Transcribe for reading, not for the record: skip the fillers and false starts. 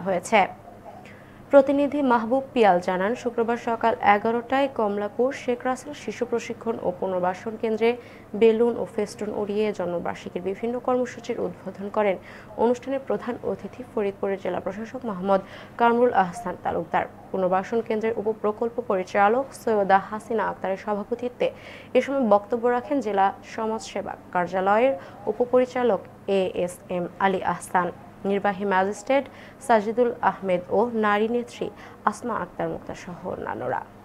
করা হয়েছে। প্রতিনিধি মাহবুব পিয়াল জানান, শুক্রবার সকাল 11টায় কমলাপুর শেখ রাসেল শিশু প্রশিক্ষণ ও পুনর্বাসন কেন্দ্রে বেলুন ও ফেস্টুন উড়িয়ে জন্মবার্ষিকীর বিভিন্ন কর্মসূচির উদ্বোধন করেন। অনুষ্ঠানে প্রধান অতিথি ফরিদপুরের জেলা প্রশাসক মোহাম্মদ কামরুল আহসান তালুকদার। পুনর্বাসন কেন্দ্রের উপপ্রকল্প পরিচালক সৈয়দা হাসিনা আক্তারের সভাপতিত্বে এ সময় বক্তব্য রাখেন জেলা সমাজসেবা কার্যালয়ের উপপরিচালক ASM আলী আহসান, নির্বাহী ম্যাজিস্ট্রেট সাজিদুল আহমেদ ও নারী নেত্রী আসমা আক্তার মুক্তা সহ অন্যান্যরা।